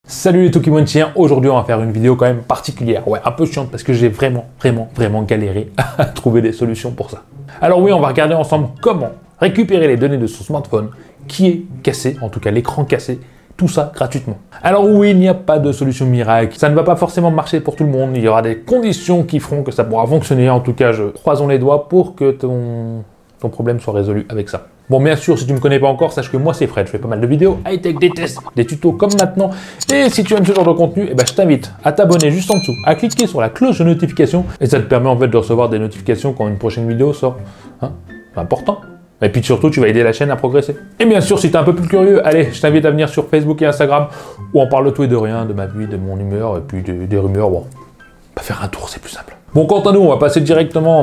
Salut les Tokimontiens, aujourd'hui on va faire une vidéo quand même particulière, ouais un peu chiante parce que j'ai vraiment galéré à trouver des solutions pour ça. Alors oui, on va regarder ensemble comment récupérer les données de son smartphone qui est cassé, en tout cas l'écran cassé, tout ça gratuitement. Alors oui, il n'y a pas de solution miracle, ça ne va pas forcément marcher pour tout le monde, il y aura des conditions qui feront que ça pourra fonctionner, en tout cas croisons les doigts pour que ton problème soit résolu avec ça. Bon, bien sûr, si tu ne me connais pas encore, sache que moi c'est Fred, je fais pas mal de vidéos, high-tech, des tests, des tutos comme maintenant. Et si tu aimes ce genre de contenu, je t'invite à t'abonner juste en dessous, à cliquer sur la cloche de notification, et ça te permet en fait de recevoir des notifications quand une prochaine vidéo sort. Hein, c'est important. Et puis surtout, tu vas aider la chaîne à progresser. Et bien sûr, si tu es un peu plus curieux, allez, je t'invite à venir sur Facebook et Instagram, où on parle de tout et de rien, de ma vie, de mon humeur, et puis des rumeurs. Bon, pas faire un tour, c'est plus simple. Bon, quant à nous, on va passer directement,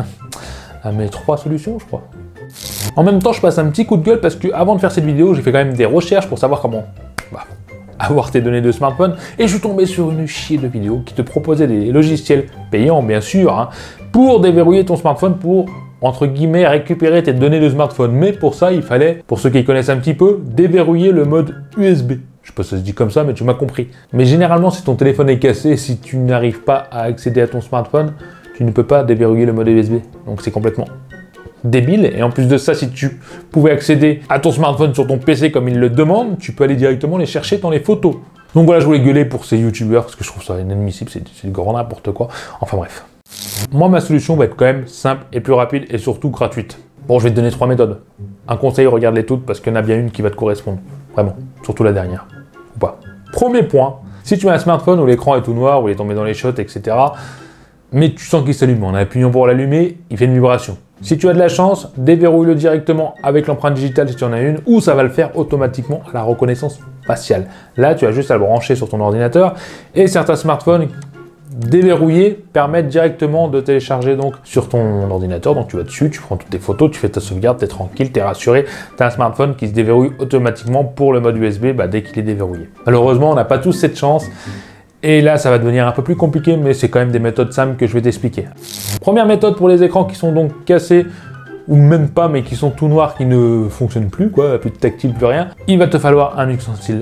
à mes 3 solutions, je crois. En même temps, je passe un petit coup de gueule parce que avant de faire cette vidéo, j'ai fait quand même des recherches pour savoir comment avoir tes données de smartphone et je suis tombé sur une chier de vidéos qui te proposait des logiciels payants, bien sûr, hein, pour déverrouiller ton smartphone pour, entre guillemets, récupérer tes données de smartphone. Mais pour ça, il fallait, pour ceux qui connaissent un petit peu, déverrouiller le mode USB. Je sais pas si ça se dit comme ça, mais tu m'as compris. Mais généralement, si ton téléphone est cassé, si tu n'arrives pas à accéder à ton smartphone, tu ne peux pas déverrouiller le mode USB. Donc c'est complètement débile. Et en plus de ça, si tu pouvais accéder à ton smartphone sur ton PC comme il le demande, tu peux aller directement les chercher dans les photos. Donc voilà, je voulais gueuler pour ces youtubeurs parce que je trouve ça inadmissible, c'est du grand n'importe quoi. Enfin bref. Moi, ma solution va être quand même simple et plus rapide et surtout gratuite. Bon, je vais te donner 3 méthodes. Un conseil, regarde-les toutes parce qu'il y en a bien une qui va te correspondre. Vraiment. Surtout la dernière. Ou pas. Premier point, si tu as un smartphone où l'écran est tout noir, où il est tombé dans les shots, etc., mais tu sens qu'il s'allume, en appuyant pour l'allumer, il fait une vibration. Si tu as de la chance, déverrouille-le directement avec l'empreinte digitale si tu en as une, ou ça va le faire automatiquement à la reconnaissance faciale. Là, tu as juste à le brancher sur ton ordinateur, et certains smartphones déverrouillés permettent directement de télécharger donc sur ton ordinateur. Donc tu vas dessus, tu prends toutes tes photos, tu fais ta sauvegarde, tu es tranquille, tu es rassuré, tu as un smartphone qui se déverrouille automatiquement pour le mode USB dès qu'il est déverrouillé. Malheureusement, on n'a pas tous cette chance. Et là, ça va devenir un peu plus compliqué, mais c'est quand même des méthodes simples que je vais t'expliquer. Première méthode pour les écrans qui sont donc cassés, ou même pas, mais qui sont tout noirs, qui ne fonctionnent plus, quoi, plus de tactile, plus rien. Il va te falloir un ustensile.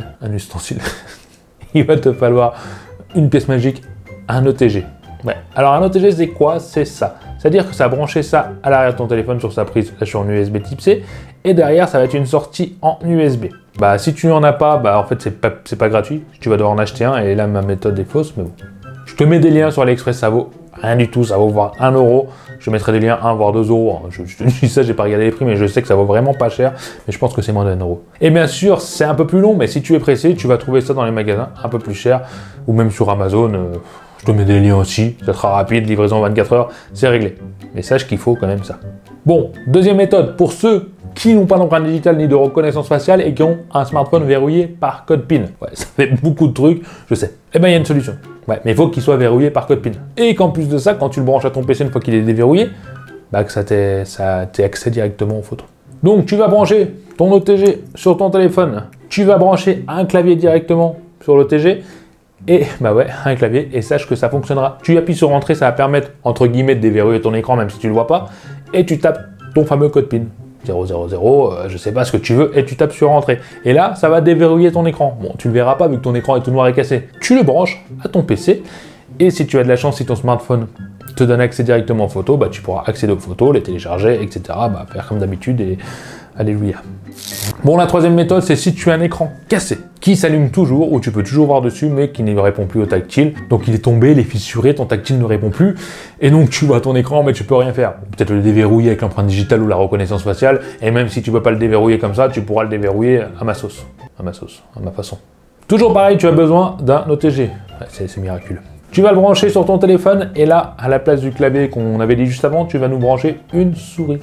Il va te falloir une pièce magique, un OTG. Ouais. Alors un OTG, c'est quoi? C'est ça. C'est-à-dire que ça va brancher ça à l'arrière de ton téléphone sur sa prise, là sur un USB type C, et derrière, ça va être une sortie en USB. Si tu n'en as pas, en fait, c'est pas gratuit. Tu vas devoir en acheter un, et là, ma méthode est fausse, mais bon. Je te mets des liens sur AliExpress, ça vaut rien du tout, ça vaut voire 1 €. Je mettrai des liens 1 voire 2 €. Je te dis ça, j'ai pas regardé les prix, mais je sais que ça vaut vraiment pas cher, mais je pense que c'est moins d'1 €. Et bien sûr, c'est un peu plus long, mais si tu es pressé, tu vas trouver ça dans les magasins un peu plus cher, ou même sur Amazon. Je te mets des liens aussi, ça sera rapide, livraison en 24 heures, c'est réglé. Mais sache qu'il faut quand même ça. Bon, deuxième méthode, pour ceux qui n'ont pas d'empreinte digitale ni de reconnaissance faciale et qui ont un smartphone verrouillé par code PIN. Ouais, ça fait beaucoup de trucs, je sais. Il y a une solution. Ouais, mais il faut qu'il soit verrouillé par code PIN. Et qu'en plus de ça, quand tu le branches à ton PC une fois qu'il est déverrouillé, que ça t'ait accès directement aux photos. Donc tu vas brancher ton OTG sur ton téléphone, tu vas brancher un clavier directement sur l'OTG, et un clavier, et sache que ça fonctionnera. Tu appuies sur Entrée, ça va permettre, entre guillemets, de déverrouiller ton écran, même si tu ne le vois pas, et tu tapes ton fameux code PIN. 000, je sais pas ce que tu veux, et tu tapes sur Entrée. Et là, ça va déverrouiller ton écran. Bon, tu le verras pas vu que ton écran est tout noir et cassé. Tu le branches à ton PC, et si tu as de la chance, si ton smartphone te donne accès directement aux photos, tu pourras accéder aux photos, les télécharger, etc. Faire comme d'habitude, et alléluia. Bon, la troisième méthode, c'est si tu as un écran cassé, qui s'allume toujours, ou tu peux toujours voir dessus, mais qui ne répond plus au tactile. Donc il est tombé, il est fissuré, ton tactile ne répond plus, et donc tu vois ton écran, mais tu peux rien faire. Peut-être le déverrouiller avec l'empreinte digitale ou la reconnaissance faciale, et même si tu ne peux pas le déverrouiller comme ça, tu pourras le déverrouiller à ma sauce, à ma façon. Toujours pareil, tu as besoin d'un OTG. Ouais, c'est miraculeux. Tu vas le brancher sur ton téléphone, et là, à la place du clavier qu'on avait dit juste avant, tu vas nous brancher une souris.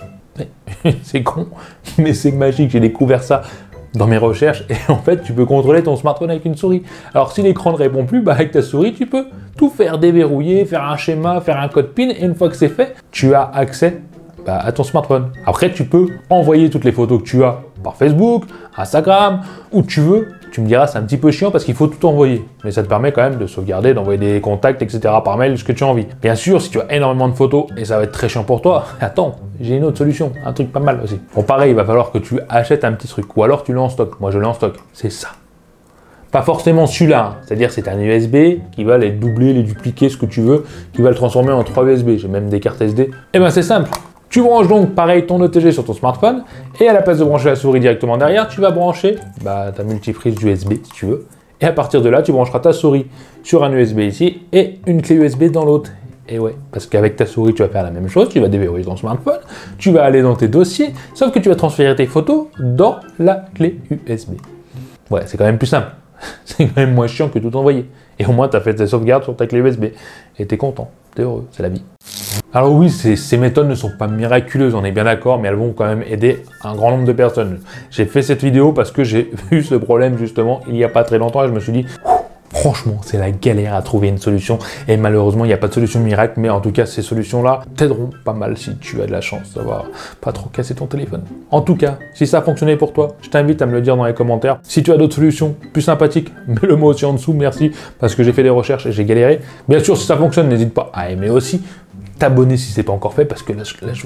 C'est con, mais c'est magique, j'ai découvert ça dans mes recherches, et en fait, tu peux contrôler ton smartphone avec une souris. Alors, si l'écran ne répond plus, avec ta souris, tu peux tout faire déverrouiller, faire un schéma, faire un code PIN, et une fois que c'est fait, tu as accès à ton smartphone. Après, tu peux envoyer toutes les photos que tu as par Facebook, Instagram, où tu veux. Tu me diras, c'est un petit peu chiant parce qu'il faut tout envoyer. Mais ça te permet quand même de sauvegarder, d'envoyer des contacts, etc. par mail, ce que tu as envie. Bien sûr, si tu as énormément de photos et ça va être très chiant pour toi, attends, j'ai une autre solution, un truc pas mal aussi. Bon, pareil, il va falloir que tu achètes un petit truc ou alors tu l'as en stock. Moi, je l'ai en stock. C'est ça. Pas forcément celui-là, hein. C'est-à-dire c'est un USB qui va les doubler, les dupliquer, ce que tu veux, qui va le transformer en 3 USB. J'ai même des cartes SD. Eh ben c'est simple. Tu branches donc pareil ton OTG sur ton smartphone et à la place de brancher la souris directement derrière, tu vas brancher ta multiprise USB si tu veux. Et à partir de là, tu brancheras ta souris sur un USB ici et une clé USB dans l'autre. Et ouais, parce qu'avec ta souris, tu vas faire la même chose, tu vas déverrouiller ton smartphone, tu vas aller dans tes dossiers, sauf que tu vas transférer tes photos dans la clé USB. Ouais, c'est quand même plus simple. C'est quand même moins chiant que tout envoyer. Et au moins, tu as fait tes sauvegardes sur ta clé USB. Et tu es content, tu es heureux, c'est la vie. Alors oui, ces méthodes ne sont pas miraculeuses, on est bien d'accord, mais elles vont quand même aider un grand nombre de personnes. J'ai fait cette vidéo parce que j'ai eu ce problème justement il n'y a pas très longtemps et je me suis dit, franchement, c'est la galère à trouver une solution. Et malheureusement, il n'y a pas de solution miracle, mais en tout cas, ces solutions-là t'aideront pas mal si tu as de la chance d'avoir pas trop cassé ton téléphone. En tout cas, si ça a fonctionné pour toi, je t'invite à me le dire dans les commentaires. Si tu as d'autres solutions plus sympathiques, mets-le moi aussi en dessous, merci, parce que j'ai fait des recherches et j'ai galéré. Bien sûr, si ça fonctionne, n'hésite pas à aimer aussi, t'abonner si c'est pas encore fait, parce que là je...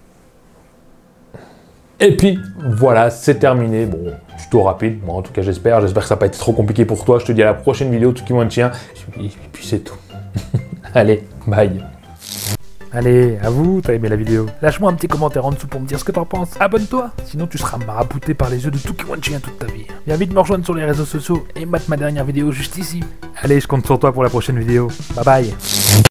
Et puis, voilà, c'est terminé. Bon, tuto rapide, moi en tout cas j'espère que ça n'a pas été trop compliqué pour toi. Je te dis à la prochaine vidéo, tout qui moins de chien. Et puis c'est tout. Allez, bye. Allez, à vous, t'as aimé la vidéo. Lâche-moi un petit commentaire en dessous pour me dire ce que t'en penses. Abonne-toi, sinon tu seras marabouté par les yeux de tout qui want chien toute ta vie. Viens vite me rejoindre sur les réseaux sociaux et mate ma dernière vidéo juste ici. Allez, je compte sur toi pour la prochaine vidéo. Bye bye.